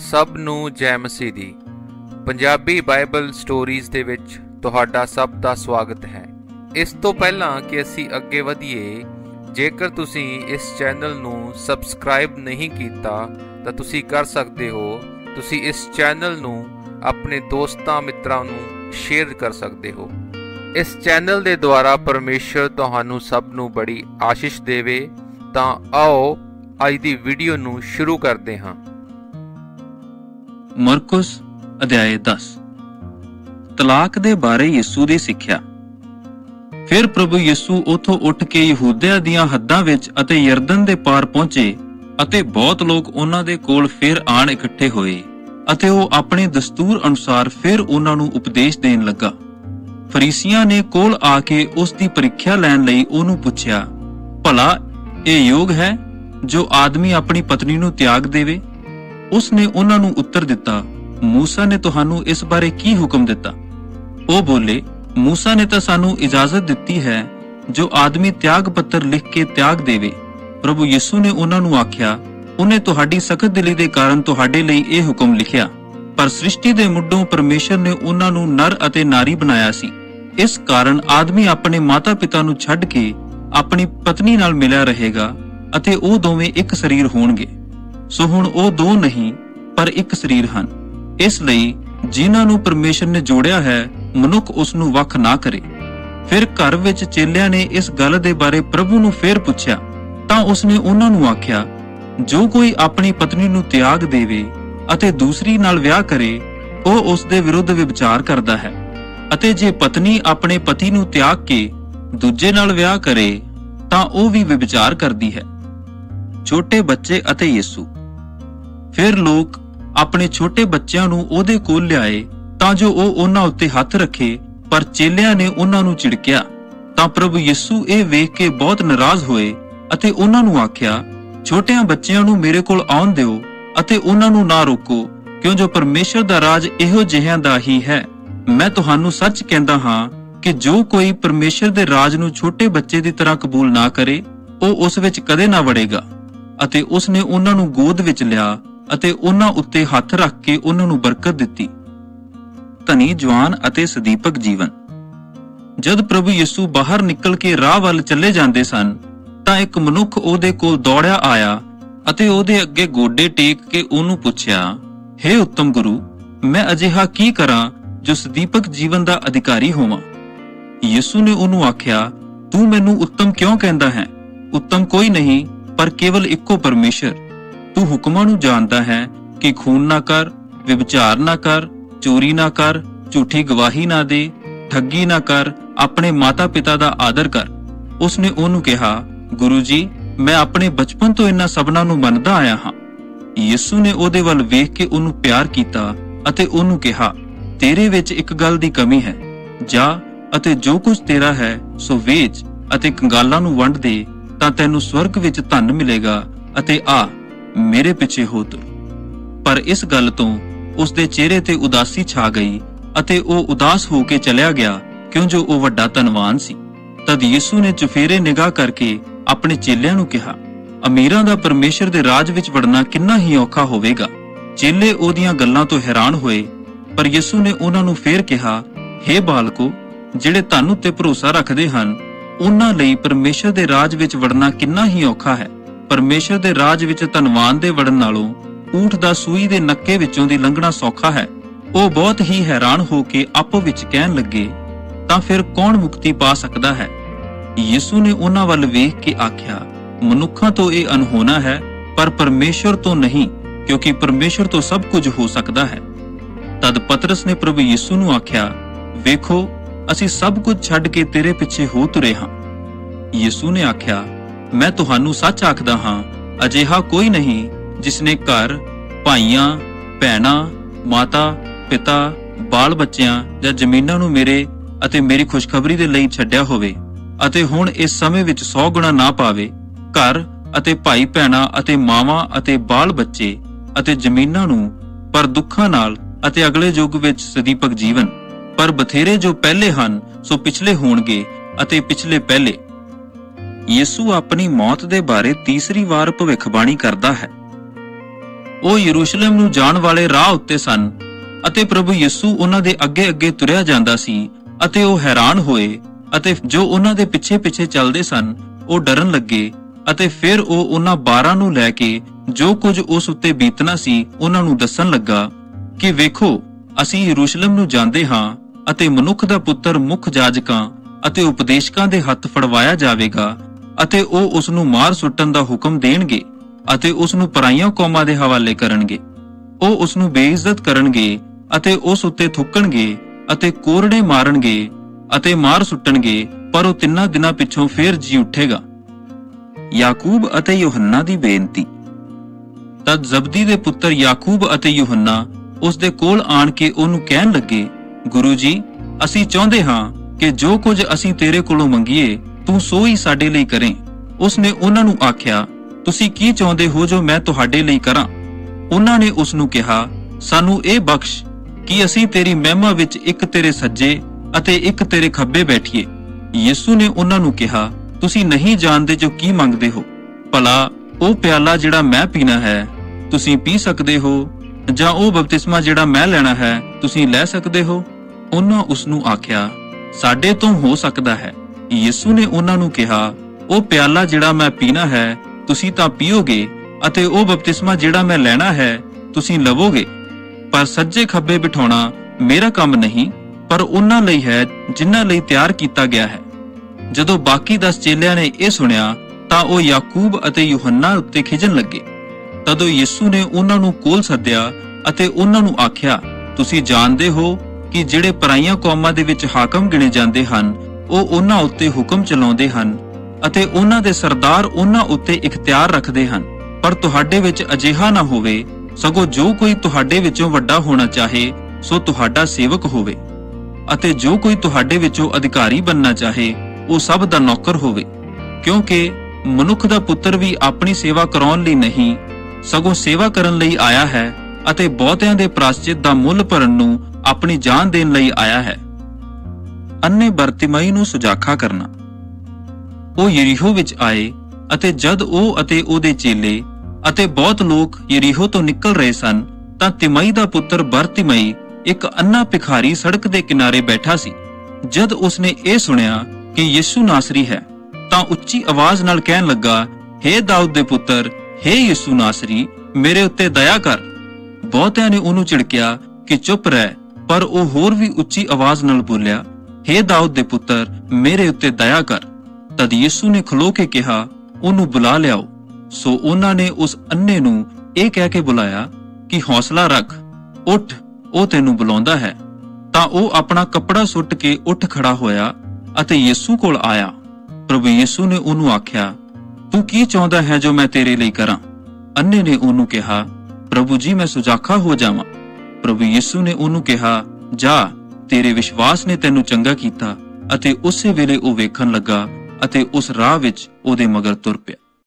ਸਭ ਨੂੰ ਜੈ ਮਸੀਹ ਦੀ। ਪੰਜਾਬੀ ਬਾਈਬਲ ਸਟੋਰੀਜ਼ ਦੇ ਵਿੱਚ ਤੁਹਾਡਾ ਸਭ ਦਾ ਸਵਾਗਤ ਹੈ। ਇਸ ਤੋਂ ਪਹਿਲਾਂ ਕਿ ਅਸੀਂ ਅੱਗੇ ਵਧੀਏ, ਜੇਕਰ ਤੁਸੀਂ ਇਸ ਚੈਨਲ ਨੂੰ ਸਬਸਕ੍ਰਾਈਬ ਨਹੀਂ ਕੀਤਾ ਤਾਂ ਤੁਸੀਂ ਕਰ ਸਕਦੇ ਹੋ। ਤੁਸੀਂ ਇਸ ਚੈਨਲ ਨੂੰ ਆਪਣੇ ਦੋਸਤਾਂ ਮਿੱਤਰਾਂ ਨੂੰ ਸ਼ੇਅਰ ਕਰ ਸਕਦੇ ਹੋ। ਇਸ ਚੈਨਲ ਦੇ ਦੁਆਰਾ ਪਰਮੇਸ਼ਰ ਤੁਹਾਨੂੰ ਸਭ ਨੂੰ ਬੜੀ ਆਸ਼ੀਸ਼ ਦੇਵੇ। ਤਾਂ ਆਓ ਅੱਜ ਦੀ ਵੀਡੀਓ ਨੂੰ ਸ਼ੁਰੂ ਕਰਦੇ ਹਾਂ। ਮਰਕੁਸ ਅਧਿਆਇ 10। ਤਲਾਕ ਦੇ ਬਾਰੇ ਯਿਸੂ ਦੀ ਸਿੱਖਿਆ। ਫਿਰ ਪ੍ਰਭੂ ਯਿਸੂ ਉੱਥੋਂ ਉੱਠ ਕੇ ਯਹੂਦਿਆ ਦੀਆਂ ਹੱਦਾਂ ਵਿੱਚ ਅਤੇ ਯਰਦਨ ਦੇ ਪਾਰ ਪਹੁੰਚੇ ਅਤੇ ਬਹੁਤ ਲੋਕ ਉਹਨਾਂ ਦੇ ਕੋਲ ਫਿਰ ਆਣ ਇਕੱਠੇ ਹੋਏ ਅਤੇ ਉਹ ਆਪਣੇ ਦਸਤੂਰ ਅਨੁਸਾਰ ਫਿਰ ਉਹਨਾਂ ਨੂੰ ਉਪਦੇਸ਼ ਦੇਣ ਲੱਗਾ। ਫਰੀਸੀਆਂ ਨੇ ਕੋਲ ਆ ਕੇ ਉਸ ਦੀ ਪ੍ਰੀਖਿਆ ਲੈਣ ਲਈ ਉਹਨੂੰ ਪੁੱਛਿਆ, ਭਲਾ ਇਹ ਯੋਗ ਹੈ ਜੋ ਆਦਮੀ ਆਪਣੀ ਪਤਨੀ ਨੂੰ ਤਿਆਗ ਦੇਵੇ? ਉਸ ਨੇ ਉਹਨਾਂ ਨੂੰ ਉੱਤਰ ਦਿੱਤਾ, ਮੂਸਾ ਨੇ ਤੁਹਾਨੂੰ ਇਸ ਬਾਰੇ ਕੀ ਹੁਕਮ ਦਿੱਤਾ? ਉਹ ਬੋਲੇ, ਮੂਸਾ ਨੇ ਤਾਂ ਸਾਨੂੰ ਇਜਾਜ਼ਤ ਦਿੱਤੀ ਹੈ ਜੋ ਆਦਮੀ ਤਿਆਗ ਪੱਤਰ ਲਿਖ ਕੇ ਤਿਆਗ ਦੇਵੇ। ਪ੍ਰਭੂ ਯਿਸੂ ਨੇ ਉਹਨਾਂ ਨੂੰ ਆਖਿਆ, ਉਹਨੇ ਤੁਹਾਡੀ ਸਖਤ ਦਿਲੀ ਦੇ ਕਾਰਨ ਤੁਹਾਡੇ ਲਈ ਇਹ ਹੁਕਮ ਲਿਖਿਆ, ਪਰ ਸ੍ਰਿਸ਼ਟੀ ਦੇ ਮੁੱਢੋਂ ਪਰਮੇਸ਼ਰ ਨੇ ਉਹਨਾਂ ਨੂੰ ਨਰ ਅਤੇ ਨਾਰੀ ਬਣਾਇਆ ਸੀ। ਇਸ ਕਾਰਨ ਆਦਮੀ ਆਪਣੇ ਮਾਤਾ ਪਿਤਾ ਨੂੰ ਛੱਡ ਕੇ ਆਪਣੀ ਪਤਨੀ ਨਾਲ ਮਿਲਿਆ ਰਹੇਗਾ ਅਤੇ ਉਹ ਦੋਵੇਂ ਇੱਕ ਸਰੀਰ ਹੋਣਗੇ। ਸੋ ਹੁਣ ਉਹ ਦੋ ਨਹੀਂ ਪਰ ਇੱਕ ਸਰੀਰ ਹਨ। ਇਸ ਲਈ ਜਿਨ੍ਹਾਂ ਨੂੰ ਪਰਮੇਸ਼ਰ ਨੇ ਜੋੜਿਆ ਹੈ, ਮਨੁੱਖ ਉਸ ਨੂੰ ਵੱਖ ਨਾ ਕਰੇ। ਫਿਰ ਘਰ ਵਿੱਚ ਚੇਲਿਆਂ ਨੇ ਇਸ ਗੱਲ ਦੇ ਬਾਰੇ ਪ੍ਰਭੂ ਨੂੰ ਫੇਰ ਪੁੱਛਿਆ ਤਾਂ ਉਸਨੇ ਉਹਨਾਂ ਨੂੰ ਆਖਿਆ, ਜੋ ਕੋਈ ਆਪਣੀ ਪਤਨੀ ਨੂੰ ਤਿਆਗ ਦੇਵੇ ਅਤੇ ਦੂਸਰੀ ਨਾਲ ਵਿਆਹ ਕਰੇ, ਉਹ ਉਸ ਦੇ ਵਿਰੁੱਧ ਵਿਭਚਾਰ ਕਰਦਾ ਹੈ। ਅਤੇ ਜੇ ਪਤਨੀ ਆਪਣੇ ਪਤੀ ਨੂੰ ਤਿਆਗ ਕੇ ਦੂਜੇ ਨਾਲ ਵਿਆਹ ਕਰੇ ਤਾਂ ਉਹ ਵੀ ਵਿਭਚਾਰ ਕਰਦੀ ਹੈ। ਛੋਟੇ ਬੱਚੇ ਅਤੇ ਯਿਸੂ। ਫਿਰ ਲੋਕ ਆਪਣੇ ਛੋਟੇ ਬੱਚਿਆਂ ਨੂੰ ਉਹਦੇ ਕੋਲ ਲਿਆਏ ਤਾਂ ਜੋ ਉਹ ਉਹਨਾਂ ਉੱਤੇ ਹੱਥ ਰੱਖੇ, ਪਰ ਚੇਲਿਆਂ ਨੇ ਉਹਨਾਂ ਨੂੰ ਝਿੜਕਿਆ। ਤਾਂ ਪ੍ਰਭੂ ਯਿਸੂ ਇਹ ਵੇਖ ਕੇ ਬਹੁਤ ਨਾਰਾਜ਼ ਹੋਏ ਅਤੇ ਉਹਨਾਂ ਨੂੰ ਆਖਿਆ, ਛੋਟਿਆਂ ਬੱਚਿਆਂ ਨੂੰ ਮੇਰੇ ਕੋਲ ਆਉਣ ਦਿਓ ਅਤੇ ਉਹਨਾਂ ਨੂੰ ਨਾ ਰੋਕੋ, ਕਿਉਂ ਜੋ ਪਰਮੇਸ਼ਰ ਦਾ ਰਾਜ ਇਹੋ ਜਿਹਿਆਂ ਦਾ ਹੀ ਹੈ। ਮੈਂ ਤੁਹਾਨੂੰ ਸੱਚ ਕਹਿੰਦਾ ਹਾਂ ਕਿ ਜੋ ਕੋਈ ਪਰਮੇਸ਼ਰ ਦੇ ਰਾਜ ਨੂੰ ਛੋਟੇ ਬੱਚੇ ਦੀ ਤਰ੍ਹਾਂ ਕਬੂਲ ਨਾ ਕਰੇ, ਉਹ ਉਸ ਵਿੱਚ ਕਦੇ ਨਾ ਵੜੇਗਾ। ਅਤੇ ਉਸ ਨੇ ਉਹਨਾਂ ਨੂੰ ਗੋਦ ਵਿੱਚ ਲਿਆ ਅਤੇ ਉਹਨਾਂ ਉੱਤੇ ਹੱਥ ਰੱਖ ਕੇ ਉਹਨਾਂ ਨੂੰ ਬਰਕਤ ਦਿੱਤੀ। ਧਨੀ ਜਵਾਨ ਅਤੇ ਸਦੀਪਕ ਜੀਵਨ। ਜਦ ਪ੍ਰਭੂ ਯਿਸੂ ਬਾਹਰ ਨਿਕਲ ਕੇ ਰਾਹ ਵੱਲ ਚੱਲੇ ਜਾਂਦੇ ਸਨ ਤਾਂ ਇੱਕ ਮਨੁੱਖ ਉਹਦੇ ਕੋਲ ਦੌੜਿਆ ਆਇਆ ਅਤੇ ਉਹਦੇ ਅੱਗੇ ਗੋਡੇ ਟੇਕ ਕੇ ਉਹਨੂੰ ਪੁੱਛਿਆ, ਹੇ ਉੱਤਮ ਗੁਰੂ, ਮੈਂ ਅਜਿਹਾ ਕੀ ਕਰਾਂ ਜੋ ਸਦੀਪਕ ਜੀਵਨ ਦਾ ਅਧਿਕਾਰੀ ਹੋਵਾਂ? ਯਿਸੂ ਨੇ ਉਹਨੂੰ ਆਖਿਆ, ਤੂੰ ਮੈਨੂੰ ਉੱਤਮ ਕਿਉਂ ਕਹਿੰਦਾ ਹੈ? ਉੱਤਮ ਕੋਈ ਨਹੀਂ ਪਰ ਕੇਵਲ ਇੱਕੋ ਪਰਮੇਸ਼ਰ। ਤੂੰ ਹੁਕਮਾਂ ਨੂੰ ਜਾਣਦਾ ਹੈ ਕਿ ਖੂਨ ਨਾ ਕਰ, ਵਿਭਚਾਰ ਨਾ ਕਰ, ਚੋਰੀ ਨਾ ਕਰ, ਝੂਠੀ ਗਵਾਹੀ ਨਾ ਦੇ, ਠੱਗੀ ਨਾ ਕਰ, ਆਪਣੇ ਮਾਤਾ ਪਿਤਾ ਦਾ ਆਦਰ ਕਰ। ਉਸਨੇ ਉਹਨੂੰ ਕਿਹਾ, ਗੁਰੂ ਜੀ, ਮੈਂ ਆਪਣੇ ਬਚਪਨ ਤੋਂ ਇਹਨਾਂ ਸਭਨਾਂ ਨੂੰ ਮੰਨਦਾ ਆਇਆ ਹਾਂ। ਯਿਸੂ ਨੇ ਉਹਦੇ ਵੱਲ ਵੇਖ ਕੇ ਉਹਨੂੰ ਪਿਆਰ ਕੀਤਾ ਅਤੇ ਉਹਨੂੰ ਕਿਹਾ, ਤੇਰੇ ਵਿੱਚ ਇੱਕ ਗੱਲ ਦੀ ਕਮੀ ਹੈ। ਜਾ ਅਤੇ ਜੋ ਕੁਝ ਤੇਰਾ ਹੈ ਸੋ ਵੇਚ ਅਤੇ ਕੰਗਾਲਾਂ ਨੂੰ ਵੰਡ ਦੇ, ਤਾਂ ਤੈਨੂੰ ਸਵਰਗ ਵਿੱਚ ਧਨ ਮਿਲੇਗਾ ਅਤੇ ਆ ਮੇਰੇ ਪਿੱਛੇ ਹੋ ਤੁਰ। ਪਰ ਇਸ ਗੱਲ ਤੋਂ ਉਸ ਦੇ ਚਿਹਰੇ ਤੇ ਉਦਾਸੀ ਛਾ ਗਈ ਅਤੇ ਉਹ ਉਦਾਸ ਹੋ ਕੇ ਚਲਿਆ ਗਿਆ, ਕਿਉਂ ਜੋ ਉਹ ਵੱਡਾ ਧਨਵਾਨ ਸੀ। ਤਦ ਯਿਸੂ ਨੇ ਚੁਫੇਰੇ ਨਿਗਾਹ ਕਰਕੇ ਆਪਣੇ ਚੇਲਿਆਂ ਨੂੰ ਕਿਹਾ, ਅਮੀਰਾਂ ਦਾ ਪਰਮੇਸ਼ਰ ਦੇ ਰਾਜ ਵਿੱਚ ਵੜਨਾ ਕਿੰਨਾ ਹੀ ਔਖਾ ਹੋਵੇਗਾ। ਚੇਲੇ ਉਹਦੀਆਂ ਗੱਲਾਂ ਤੋਂ ਹੈਰਾਨ ਹੋਏ, ਪਰ ਯਿਸੂ ਨੇ ਉਹਨਾਂ ਨੂੰ ਫੇਰ ਕਿਹਾ, ਹੇ ਬਾਲਕੋ, ਜਿਹੜੇ ਧਨ ਉੱਤੇ ਭਰੋਸਾ ਰੱਖਦੇ ਹਨ, ਉਹਨਾਂ ਲਈ ਪਰਮੇਸ਼ਰ ਦੇ ਰਾਜ ਵਿੱਚ ਵੜਨਾ ਕਿੰਨਾ ਹੀ ਔਖਾ ਹੈ। ਪਰਮੇਸ਼ਰ ਦੇ ਰਾਜ ਵਿੱਚ ਧਨਵਾਨ ਦੇ ਵੜਨ ਨਾਲੋਂ ਊਠ ਦਾ ਸੂਈ ਦੇ ਨੱਕੇ ਵਿੱਚੋਂ ਦੀ ਲੰਘਣਾ ਸੌਖਾ ਹੈ। ਉਹ ਬਹੁਤ ਹੀ ਹੈਰਾਨ ਹੋ ਕੇ ਆਪੋ ਵਿੱਚ ਕਹਿਣ ਲੱਗੇ, ਤਾਂ ਫਿਰ ਕੌਣ ਮੁਕਤੀ ਪਾ ਸਕਦਾ ਹੈ? ਯਿਸੂ ਨੇ ਉਹਨਾਂ ਵੱਲ ਵੇਖ ਕੇ ਆਖਿਆ, ਮਨੁੱਖਾਂ ਤੋਂ ਇਹ ਅਣਹੋਣਾ ਹੈ ਪਰ ਪਰਮੇਸ਼ਰ ਤੋਂ ਨਹੀਂ, ਕਿਉਂਕਿ ਪਰਮੇਸ਼ਰ ਤੋਂ ਸਭ ਕੁਝ ਹੋ ਸਕਦਾ ਹੈ। ਤਦ ਪਤਰਸ ਨੇ ਪ੍ਰਭੂ ਯਿਸੂ ਨੂੰ ਆਖਿਆ, ਵੇਖੋ, ਅਸੀਂ ਸਭ ਕੁਝ ਛੱਡ ਕੇ ਤੇਰੇ ਪਿੱਛੇ ਹੋ ਤੁਰੇ ਹਾਂ। ਯਿਸੂ ਨੇ ਆਖਿਆ, ਮੈਂ ਤੁਹਾਨੂੰ ਸੱਚ ਆਖਦਾ ਹਾਂ, ਅਜਿਹਾ ਕੋਈ ਨਹੀਂ ਜਿਸਨੇ ਘਰ, ਭਾਈਆਂ, ਭੈਣਾਂ, ਮਾਤਾ ਪਿਤਾ, ਬਾਲ ਬੱਚਿਆਂ ਜਾਂ ਜ਼ਮੀਨਾਂ ਨੂੰ ਮੇਰੇ ਅਤੇ ਮੇਰੀ ਖੁਸ਼ਖਬਰੀ ਦੇ ਲਈ ਛੱਡਿਆ ਹੋਵੇ ਅਤੇ ਹੁਣ ਇਸ ਸਮੇਂ ਵਿੱਚ 100 ਗੁਣਾ ਨਾ ਪਾਵੇ। ਘਰ ਅਤੇ ਭਾਈ ਭੈਣਾਂ ਅਤੇ ਮਾਵਾਂ ਅਤੇ ਬਾਲ ਬੱਚੇ ਅਤੇ ਜ਼ਮੀਨਾਂ ਨੂੰ, ਪਰ ਦੁੱਖਾਂ ਨਾਲ ਅਤੇ ਅਗਲੇ ਯੁੱਗ ਵਿੱਚ ਸਦੀਪਕ ਜੀਵਨ। ਪਰ ਬਥੇਰੇ ਜੋ ਪਹਿਲੇ ਹਨ ਸੋ ਪਿਛਲੇ ਹੋਣਗੇ ਅਤੇ ਪਿਛਲੇ ਪਹਿਲੇ। ਯਿਸੂ ਆਪਣੀ ਮੌਤ ਦੇ ਬਾਰੇ ਤੀਸਰੀ ਵਾਰ ਭਵਿੱਖਬਾਣੀ ਕਰਦਾ ਹੈ। ਉਹ ਯਰੂਸ਼ਲਮ ਨੂੰ ਜਾਣ ਵਾਲੇ ਰਾਹ ਉੱਤੇ ਸਨ ਅਤੇ ਪ੍ਰਭੂ ਯਿਸੂ ਉਹਨਾਂ ਦੇ ਅੱਗੇ ਅੱਗੇ ਤੁਰਿਆ ਜਾਂਦਾ ਸੀ ਅਤੇ ਉਹ ਹੈਰਾਨ ਹੋਏ ਅਤੇ ਜੋ ਉਹਨਾਂ ਦੇ ਪਿੱਛੇ ਪਿੱਛੇ ਚੱਲਦੇ ਸਨ ਉਹ ਡਰਨ ਲੱਗੇ ਅਤੇ ਫਿਰ ਉਹ ਉਹਨਾਂ 12 ਨੂੰ ਲੈ ਕੇ ਜੋ ਕੁਝ ਉਸ ਉੱਤੇ ਬੀਤਣਾ ਸੀ ਉਹਨਾਂ ਨੂੰ ਦੱਸਣ ਲੱਗਾ ਕਿ ਵੇਖੋ, ਅਸੀਂ ਯਰੂਸ਼ਲਮ ਨੂੰ ਜਾਂਦੇ ਹਾਂ ਅਤੇ ਮਨੁੱਖ ਦਾ ਪੁੱਤਰ ਮੁੱਖ ਜਾਜਕਾਂ ਅਤੇ ਉਪਦੇਸ਼ਕਾਂ ਦੇ ਹੱਥ ਫੜਵਾਇਆ ਜਾਵੇਗਾ ਅਤੇ ਉਹ ਉਸ ਨੂੰ ਮਾਰ ਸੁੱਟਣ ਦਾ ਹੁਕਮ ਦੇਣਗੇ ਅਤੇ ਉਸ ਨੂੰ ਪਰਾਈਆਂ ਕੌਮਾਂ ਦੇ ਹਵਾਲੇ ਕਰਨਗੇ। ਉਹ ਉਸ ਨੂੰ ਬੇਇੱਜ਼ਤ ਕਰਨਗੇ ਅਤੇ ਉਸ ਉੱਤੇ ਥੁੱਕਣਗੇ ਅਤੇ ਕੋਰੜੇ ਮਾਰਨਗੇ ਅਤੇ ਮਾਰ ਸੁੱਟਣਗੇ, ਪਰ ਉਹ 3 ਦਿਨਾਂ ਪਿੱਛੋਂ ਫੇਰ ਜੀ ਉੱਠੇਗਾ। ਯਾਕੂਬ ਅਤੇ ਯੋਹੰਨਾ ਦੀ ਬੇਨਤੀ। ਤਦ ਜ਼ਬਦੀ ਦੇ ਪੁੱਤਰ ਯਾਕੂਬ ਅਤੇ ਯੋਹੰਨਾ ਉਸ ਦੇ ਕੋਲ ਆਣ ਕੇ ਉਹਨੂੰ ਕਹਿਣ ਲੱਗੇ, ਗੁਰੂ ਜੀ, ਅਸੀਂ ਚਾਹੁੰਦੇ ਹਾਂ ਕਿ ਜੋ ਕੁਝ ਅਸੀਂ ਤੇਰੇ ਕੋਲੋਂ ਮੰਗੀਏ ਤੂੰ ਸੋ ਹੀ ਸਾਡੇ ਲਈ ਕਰੇ। ਉਸਨੇ ਉਹਨਾਂ ਨੂੰ ਆਖਿਆ, ਤੁਸੀਂ ਕੀ ਚਾਹੁੰਦੇ ਹੋ ਜੋ ਮੈਂ ਤੁਹਾਡੇ ਲਈ ਕਰਾਂ? ਉਹਨਾਂ ਨੇ ਉਸ ਨੂੰ ਕਿਹਾ, ਸਾਨੂੰ ਇਹ ਬਖਸ਼ ਕਿ ਅਸੀਂ ਤੇਰੀ ਮਹਿਮਾ ਵਿੱਚ ਇੱਕ ਤੇਰੇ ਸੱਜੇ ਅਤੇ ਇੱਕ ਤੇਰੇ ਖੱਬੇ ਬੈਠੀਏ। ਯਿਸੂ ਨੇ ਉਹਨਾਂ ਨੂੰ ਕਿਹਾ, ਤੁਸੀਂ ਨਹੀਂ ਜਾਣਦੇ ਜੋ ਕੀ ਮੰਗਦੇ ਹੋ। ਭਲਾ ਉਹ ਪਿਆਲਾ ਜਿਹੜਾ ਮੈਂ ਪੀਣਾ ਹੈ ਤੁਸੀਂ ਪੀ ਸਕਦੇ ਹੋ, ਜਾਂ ਉਹ ਬਪਤਿਸਮਾ ਜਿਹੜਾ ਮੈਂ ਲੈਣਾ ਹੈ ਤੁਸੀਂ ਲੈ ਸਕਦੇ ਹੋ? ਉਹਨਾਂ ਉਸ ਨੂੰ ਆਖਿਆ, ਸਾਡੇ ਤੋਂ ਹੋ ਸਕਦਾ ਹੈ। ਯਿਸੂ ਨੇ ਉਹਨਾਂ ਨੂੰ ਕਿਹਾ, ਉਹ ਪਿਆਲਾ ਜਿਹੜਾ ਮੈਂ ਪੀਣਾ ਹੈ ਤੁਸੀਂ ਤਾਂ ਪੀਓਗੇ ਅਤੇ ਉਹ ਬਪਤਿਸਮਾ ਜਿਹੜਾ ਮੈਂ ਲੈਣਾ ਹੈ ਤੁਸੀਂ ਲਵੋਗੇ, ਪਰ ਸੱਜੇ ਖੱਬੇ ਬਿਠਾਉਣਾ ਮੇਰਾ ਕੰਮ ਨਹੀਂ, ਪਰ ਉਹਨਾਂ ਲਈ ਹੈ ਜਿਨ੍ਹਾਂ ਲਈ ਤਿਆਰ ਕੀਤਾ ਗਿਆ ਹੈ। ਜਦੋਂ ਬਾਕੀ 10 ਚੇਲਿਆਂ ਨੇ ਇਹ ਸੁਣਿਆ ਤਾਂ ਉਹ ਯਾਕੂਬ ਅਤੇ ਯੋਹੰਨਾ ਉੱਤੇ ਖਿਜਣ ਲੱਗੇ। ਤਦੋਂ ਯਿਸੂ ਨੇ ਉਹਨਾਂ ਨੂੰ ਕੋਲ ਸੱਦਿਆ ਅਤੇ ਉਹਨਾਂ ਨੂੰ ਆਖਿਆ, ਤੁਸੀਂ ਜਾਣਦੇ ਹੋ ਕਿ ਜਿਹੜੇ ਪਰਾਈਆਂ ਕੌਮਾਂ ਦੇ ਵਿੱਚ ਹਾਕਮ ਗਿਣੇ ਜਾਂਦੇ ਹਨ ਉਹ ਉਹਨਾਂ ਉੱਤੇ ਹੁਕਮ ਚਲਾਉਂਦੇ ਹਨ ਅਤੇ ਉਹਨਾਂ ਦੇ ਸਰਦਾਰ ਉਹਨਾਂ ਉੱਤੇ ਇਖਤਿਆਰ ਰੱਖਦੇ ਹਨ, ਪਰ ਤੁਹਾਡੇ ਵਿੱਚ ਅਜਿਹਾ ਨਾ ਹੋਵੇ, ਸਗੋਂ ਜੋ ਕੋਈ ਤੁਹਾਡੇ ਵਿੱਚੋਂ ਵੱਡਾ ਹੋਣਾ ਚਾਹੇ ਸੋ ਤੁਹਾਡਾ ਸੇਵਕ ਹੋਵੇ, ਅਤੇ ਜੋ ਕੋਈ ਤੁਹਾਡੇ ਵਿੱਚੋਂ ਅਧਿਕਾਰੀ ਬਣਨਾ ਚਾਹੇ ਉਹ ਸਭ ਦਾ ਨੌਕਰ ਹੋਵੇ। ਕਿਉਂਕਿ ਮਨੁੱਖ ਦਾ ਪੁੱਤਰ ਵੀ ਆਪਣੀ ਸੇਵਾ ਕਰਾਉਣ ਲਈ ਨਹੀਂ, ਸਗੋਂ ਸੇਵਾ ਕਰਨ ਲਈ ਆਇਆ ਹੈ ਅਤੇ ਬਹੁਤਿਆਂ ਦੇ ਪ੍ਰਾਸ਼ਚਿਤ ਦਾ ਮੁੱਲ ਭਰਨ ਨੂੰ ਆਪਣੀ ਜਾਨ ਦੇਣ ਲਈ ਆਇਆ ਹੈ। ਅੰਨੇ ਬਰਤਿਮਾਈ ਨੂੰ ਸੁਜਾਖਾ ਕਰਨਾ। ਉਹ ਯਰੀਹੋ ਵਿੱਚ ਆਏ ਅਤੇ ਜਦ ਉਹ ਅਤੇ ਉਹਦੇ ਚੇਲੇ ਅਤੇ ਬਹੁਤ ਲੋਕ ਯਰੀਹੋ ਤੋਂ ਨਿਕਲ ਰਹੇ ਸਨ ਤਾਂ ਤਿਮਾਈ ਦਾ ਪੁੱਤਰ ਬਰਤਿਮਾਈ ਇੱਕ ਅੰਨਾ ਭਿਖਾਰੀ ਸੜਕ ਦੇ ਕਿਨਾਰੇ ਬੈਠਾ ਸੀ। ਜਦ ਉਸਨੇ ਇਹ ਸੁਣਿਆ ਕਿ ਯਿਸੂ ਨਾਸਰੀ ਹੈ ਤਾਂ ਉੱਚੀ ਆਵਾਜ਼ ਨਾਲ ਕਹਿਣ ਲੱਗਾ, ਹੇ ਦਾਊਦ ਦੇ ਪੁੱਤਰ, ਹੇ ਯਿਸੂ ਨਾਸਰੀ, ਮੇਰੇ ਉੱਤੇ ਦਇਆ ਕਰ। ਬਹੁਤਿਆਂ ਨੇ ਉਹਨੂੰ ਝਿੜਕਿਆ ਕਿ ਚੁੱਪ ਰਹਿ, ਪਰ ਉਹ ਹੋਰ ਵੀ ਉੱਚੀ ਆਵਾਜ਼ ਨਾਲ ਬੋਲਿਆ, ਹੇ ਦਾਊਦ ਦੇ ਪੁੱਤਰ, ਮੇਰੇ ਉੱਤੇ ਦਇਆ ਕਰ। ਤਦ ਯਿਸੂ ਨੇ ਖਲੋ ਕੇ ਕਿਹਾ, ਉਹਨੂੰ ਬੁਲਾ ਲਿਆਓ। ਸੋ ਉਹਨਾਂ ਨੇ ਉਸ ਅੰਨੇ ਨੂੰ ਇਹ ਕਹਿ ਕੇ ਬੁਲਾਇਆ ਕਿ ਹੌਸਲਾ ਰੱਖ, ਉੱਠ, ਉਹ ਤੈਨੂੰ ਬੁਲਾਉਂਦਾ ਹੈ। ਤਾਂ ਉਹ ਆਪਣਾ ਕੱਪੜਾ ਸੁੱਟ ਕੇ ਉੱਠ ਖੜਾ ਹੋਇਆ ਅਤੇ ਯਿਸੂ ਕੋਲ ਆਇਆ। ਪ੍ਰਭੂ ਯਿਸੂ ਨੇ ਉਹਨੂੰ ਆਖਿਆ, ਤੂੰ ਕੀ ਚਾਹੁੰਦਾ ਹੈ ਜੋ ਮੈਂ ਤੇਰੇ ਲਈ ਕਰਾਂ? ਅੰਨੇ ਨੇ ਉਹਨੂੰ ਕਿਹਾ, ਪ੍ਰਭੂ ਜੀ, ਮੈਂ ਸੁਜਾਖਾ ਹੋ ਜਾਵਾਂ। ਪ੍ਰਭੂ ਯਿਸੂ ਨੇ ਉਹਨੂੰ ਕਿਹਾ, ਜਾ, ਤੇਰੇ ਵਿਸ਼ਵਾਸ ਨੇ ਤੈਨੂੰ ਚੰਗਾ ਕੀਤਾ। ਅਤੇ ਉਸੇ ਵੇਲੇ ਉਹ ਵੇਖਣ ਲੱਗਾ ਅਤੇ ਉਸ ਰਾਹ ਵਿੱਚ ਉਹਦੇ ਮਗਰ ਤੁਰ ਪਿਆ।